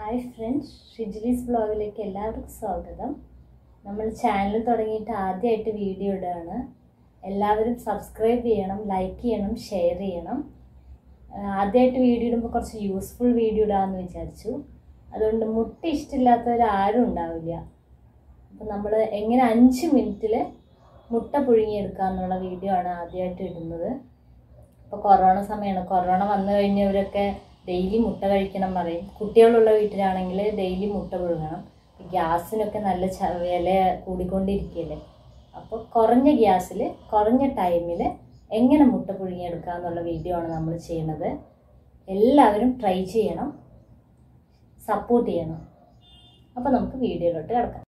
Hi friends, ഷിജിലീസ് ബ്ലോഗിലേക്ക് എല്ലാവർക്കും സ്വാഗതം. നമ്മൾ ചാനൽ തുടങ്ങിയിട്ട് ആദ്യമായിട്ട് വീഡിയോ ഇടുകയാണ്. എല്ലാവരും സബ്സ്ക്രൈബ് ചെയ്യണം, ലൈക്ക് ചെയ്യണം, ഷെയർ ചെയ്യണം. ആദ്യമായിട്ട് വീഡിയോ ഇടുമ്പോൾ കുറച്ച് യൂസ്ഫുൾ വീഡിയോ ഇടാമെന്ന് വിചാരിച്ചു. അതുകൊണ്ട് മുട്ട ഇഷ്ടമില്ലാത്തവരാരും ഉണ്ടാവില്ല. അപ്പം നമ്മൾ എങ്ങനെ 5 മിനിറ്റിൽ മുട്ട പുഴുങ്ങിയെടുക്കുക എന്നുള്ള വീഡിയോ ആണ് ആദ്യമായിട്ട് ഇടുന്നത്. ഇപ്പോൾ കൊറോണ സമയമാണ്. കൊറോണ വന്നു കഴിഞ്ഞവരൊക്കെ ഡെയിലി മുട്ട കഴിക്കണം പറയും. കുട്ടികളുള്ള വീട്ടിലാണെങ്കിൽ ഡെയിലി മുട്ട പുഴുങ്ങണം. ഗ്യാസിനൊക്കെ നല്ല വില കൂടിക്കൊണ്ടിരിക്കുകയല്ലേ. അപ്പോൾ കുറഞ്ഞ ഗ്യാസിൽ കുറഞ്ഞ ടൈമിൽ എങ്ങനെ മുട്ട പുഴുങ്ങിയെടുക്കുക എന്നുള്ള വീഡിയോ ആണ് നമ്മൾ ചെയ്യുന്നത്. എല്ലാവരും ട്രൈ ചെയ്യണം, സപ്പോർട്ട് ചെയ്യണം. അപ്പോൾ നമുക്ക് വീഡിയോയിലോട്ട് കിടക്കാം.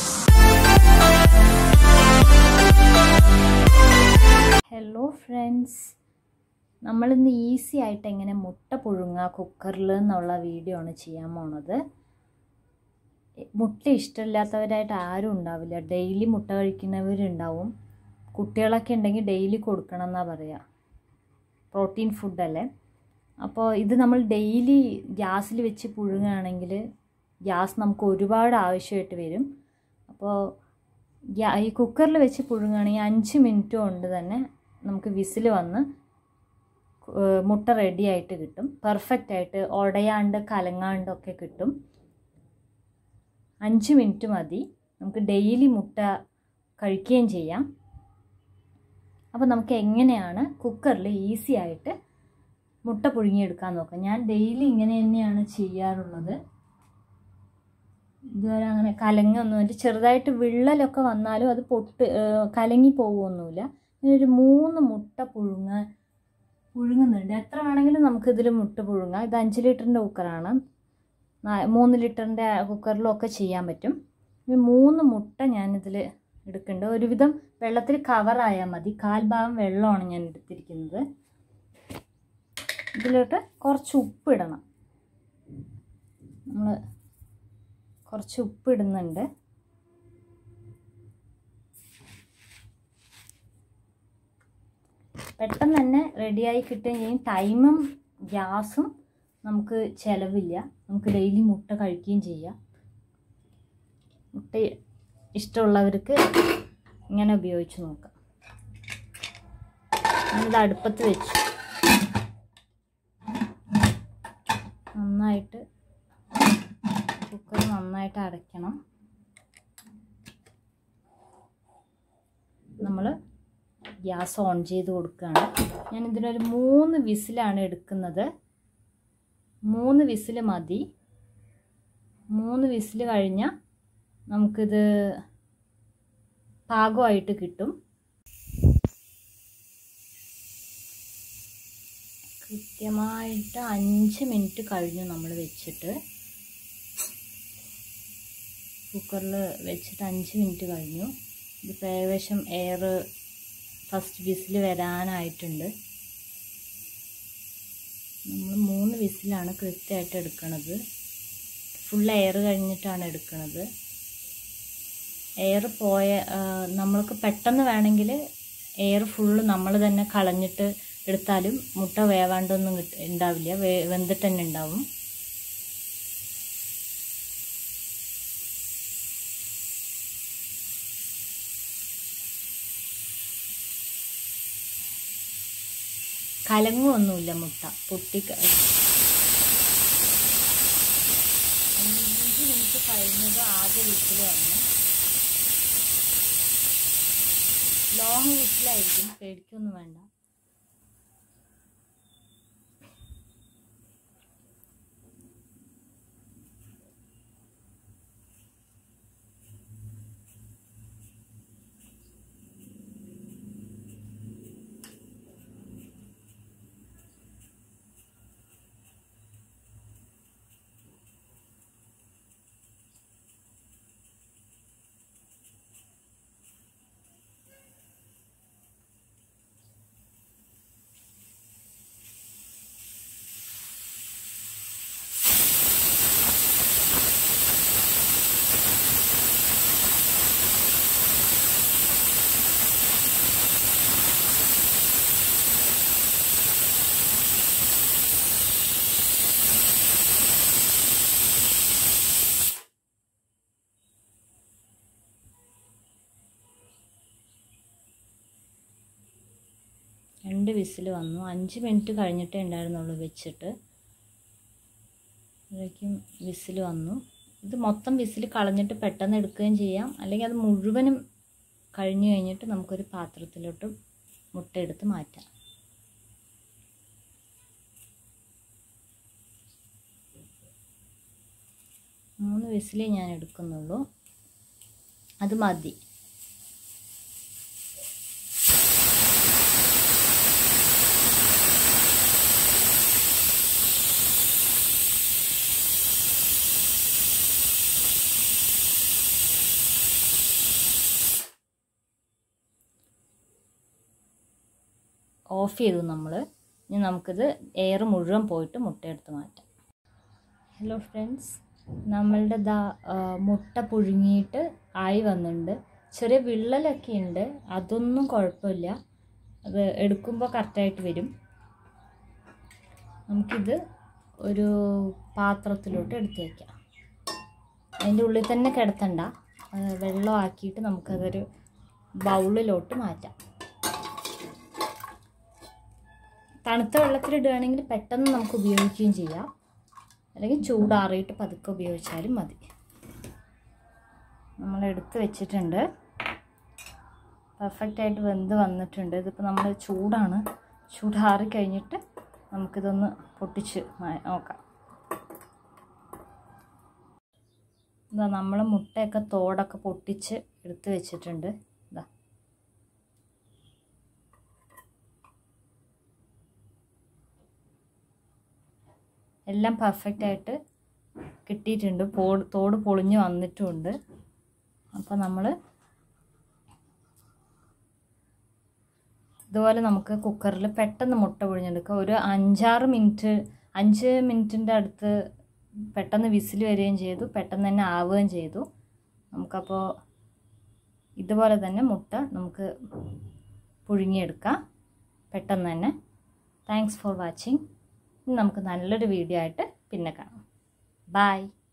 ഹലോ ഫ്രണ്ട്സ്, നമ്മളിന്ന് ഈസി ആയിട്ട് എങ്ങനെ മുട്ട പുഴുങ്ങുക കുക്കറിൽ എന്നുള്ള വീഡിയോ ആണ് ചെയ്യാൻ പോണത്. മുട്ട ഇഷ്ടമില്ലാത്തവരായിട്ട് ആരും ഉണ്ടാവില്ല. ഡെയിലി മുട്ട കഴിക്കുന്നവരുണ്ടാവും. കുട്ടികളൊക്കെ ഉണ്ടെങ്കിൽ ഡെയിലി കൊടുക്കണം എന്നാണ് പറയുക. പ്രോട്ടീൻ ഫുഡല്ലേ. അപ്പോൾ ഇത് നമ്മൾ ഡെയിലി ഗ്യാസിൽ വെച്ച് പുഴുങ്ങുകയാണെങ്കിൽ ഗ്യാസ് നമുക്ക് ഒരുപാട് ആവശ്യമായിട്ട് വരും. അപ്പോൾ ഈ കുക്കറിൽ വെച്ച് പുഴുങ്ങുകയാണെങ്കിൽ 5 മിനിറ്റ് കൊണ്ട് തന്നെ നമുക്ക് വിസിൽ വന്ന് മുട്ട റെഡി ആയിട്ട് കിട്ടും. പെർഫെക്റ്റ് ആയിട്ട് ഉടയാണ്ട് കലങ്ങാണ്ടൊക്കെ കിട്ടും. 5 മിനിറ്റ് മതി. നമുക്ക് ഡെയിലി മുട്ട കഴിക്കുകയും ചെയ്യാം. അപ്പോൾ നമുക്ക് എങ്ങനെയാണ് കുക്കറിൽ ഈസി ആയിട്ട് മുട്ട പുഴുങ്ങിയെടുക്കാൻ നോക്കാം. ഞാൻ ഡെയിലി ഇങ്ങനെ തന്നെയാണ് ചെയ്യാറുള്ളത്. ഇതുവരെ അങ്ങനെ കലങ്ങൊന്നും ചെറുതായിട്ട് വിള്ളലൊക്കെ വന്നാലും അത് കലങ്ങി പോകുമൊന്നുമില്ല. ഒരു 3 മുട്ട പുഴുങ്ങുന്നുണ്ട്. എത്ര വേണമെങ്കിലും നമുക്കിതിൽ മുട്ട പുഴുങ്ങാം. ഇത് 5 ലിറ്ററിൻ്റെ കുക്കറാണ്. 3 ലിറ്ററിൻ്റെ കുക്കറിലൊക്കെ ചെയ്യാൻ പറ്റും. 3 മുട്ട ഞാനിതിൽ എടുക്കുന്നുണ്ട്. ഒരുവിധം വെള്ളത്തിൽ കവറായാൽ മതി. 1/4 ഭാഗം വെള്ളമാണ് ഞാൻ എടുത്തിരിക്കുന്നത്. ഇതിലോട്ട് കുറച്ച് ഉപ്പിടണം. നമ്മൾ കുറച്ച് ഉപ്പിടുന്നുണ്ട്. പെട്ടെന്ന് തന്നെ റെഡിയായി കിട്ടുകയും ചെയ്യും. ടൈമും ഗ്യാസും നമുക്ക് ചിലവില്ല. നമുക്ക് ഡെയിലി മുട്ട കഴിക്കുകയും ചെയ്യാം. മുട്ട ഇഷ്ടമുള്ളവർക്ക് ഇങ്ങനെ ഉപയോഗിച്ച് നോക്കാം. ഞാനിത് അടുപ്പത്ത് വെച്ചു. നന്നായിട്ട് കുക്കർ നന്നായിട്ട് അടയ്ക്കണം. നമ്മൾ ഗ്യാസ് ഓൺ ചെയ്ത് കൊടുക്കുകയാണ്. ഞാനിതിനൊരു 3 വിസിലാണ് എടുക്കുന്നത്. 3 വിസിൽ മതി. 3 വിസിൽ കഴിഞ്ഞാൽ നമുക്കിത് പാകമായിട്ട് കിട്ടും. കൃത്യമായിട്ട് 5 മിനിറ്റ് കഴിഞ്ഞു നമ്മൾ വെച്ചിട്ട്. കുക്കറിൽ വെച്ചിട്ട് 5 മിനിറ്റ് കഴിഞ്ഞു. ഇതിപ്പോൾ ഏകദേശം എയർ ഫസ്റ്റ് വിസിൽ വരാനായിട്ടുണ്ട്. നമ്മൾ 3 വിസിലാണ് കൃത്യമായിട്ട് എടുക്കുന്നത്. ഫുൾ എയർ കഴിഞ്ഞിട്ടാണ് എടുക്കുന്നത്. എയർ നമ്മൾക്ക് പെട്ടെന്ന് വേണമെങ്കിൽ എയർ ഫുള്ള് നമ്മൾ തന്നെ കളഞ്ഞിട്ട് എടുത്താലും മുട്ട വേവാണ്ടൊന്നും ഉണ്ടാവില്ല. വെന്തിട്ട് തന്നെ ഉണ്ടാവും. കലങ്ങുമൊന്നുമില്ല. മുട്ട 5 മിനിറ്റ് കഴിഞ്ഞത് ആദ്യ വിസിൽ വന്നു. ലോങ് വിസിലായിരിക്കും, പേടിക്കൊന്നും വേണ്ട. 2 വിസിൽ വന്നു. 5 മിനിറ്റ് കഴിഞ്ഞിട്ടേ ഉണ്ടായിരുന്നുള്ളൂ വെച്ചിട്ട്. അപ്പോഴേക്കും വിസിൽ വന്നു. ഇത് മൊത്തം വിസിൽ കളഞ്ഞിട്ട് പെട്ടെന്ന് എടുക്കുകയും ചെയ്യാം, അല്ലെങ്കിൽ അത് മുഴുവനും കഴിഞ്ഞ് കഴിഞ്ഞിട്ട് നമുക്കൊരു പാത്രത്തിലോട്ട് മുട്ട എടുത്ത് മാറ്റാം. മൂന്ന് വിസിലേ ഞാൻ എടുക്കുന്നുള്ളൂ, അത് മതി. ഓഫ് ചെയ്തു നമ്മൾ. ഇനി നമുക്കിത് എയർ മുഴുവൻ പോയിട്ട് മുട്ടയെടുത്ത് മാറ്റാം. ഹലോ ഫ്രണ്ട്സ്, നമ്മളുടെ മുട്ട പുഴുങ്ങിയിട്ട് ആയി വന്നിട്ടുണ്ട്. ചെറിയ വിള്ളലൊക്കെ ഉണ്ട്, അതൊന്നും കുഴപ്പമില്ല, അത് എടുക്കുമ്പോൾ കറക്റ്റായിട്ട് വരും. നമുക്കിത് ഒരു പാത്രത്തിലോട്ട് എടുത്ത് വയ്ക്കാം. അതിൻ്റെ ഉള്ളിൽ തന്നെ കിടത്തണ്ട, വെള്ളം ആക്കിയിട്ട് നമുക്കതൊരു ബൗളിലോട്ട് മാറ്റാം. തണുത്ത വെള്ളത്തിലിടുകയാണെങ്കിൽ പെട്ടെന്ന് നമുക്ക് ഉപയോഗിക്കുകയും ചെയ്യാം, അല്ലെങ്കിൽ ചൂടാറിയിട്ട് പതുക്കെ ഉപയോഗിച്ചാലും മതി. നമ്മൾ എടുത്ത് വെച്ചിട്ടുണ്ട്, പെർഫെക്റ്റായിട്ട് വെന്ത് വന്നിട്ടുണ്ട്. ഇതിപ്പോൾ നമ്മൾ ചൂടാണ്, ചൂടാറി കഴിഞ്ഞിട്ട് നമുക്കിതൊന്ന് പൊട്ടിച്ച് നോക്കാം. ഇതാ നമ്മൾ മുട്ടയൊക്കെ തോടൊക്കെ പൊട്ടിച്ച് എടുത്ത് വെച്ചിട്ടുണ്ട്. ഇതാ എല്ലാം പെർഫെക്റ്റായിട്ട് കിട്ടിയിട്ടുണ്ട്, തോട് പൊളിഞ്ഞ് വന്നിട്ടുമുണ്ട്. അപ്പോൾ നമ്മൾ ഇതുപോലെ നമുക്ക് കുക്കറിൽ പെട്ടെന്ന് മുട്ട പൊഴിഞ്ഞെടുക്കാം. ഒരു 5 മിനിറ്റിൻ്റെ അടുത്ത് പെട്ടെന്ന് വിസിൽ വരികയും ചെയ്തു, പെട്ടെന്ന് തന്നെ ആവുകയും ചെയ്തു. നമുക്കപ്പോൾ ഇതുപോലെ തന്നെ മുട്ട നമുക്ക് പുഴുങ്ങിയെടുക്കാം പെട്ടെന്ന് തന്നെ. Thanks for watching. നമുക്ക് നല്ലൊരു വീഡിയോ ആയിട്ട് പിന്നെ കാണാം. ബൈ.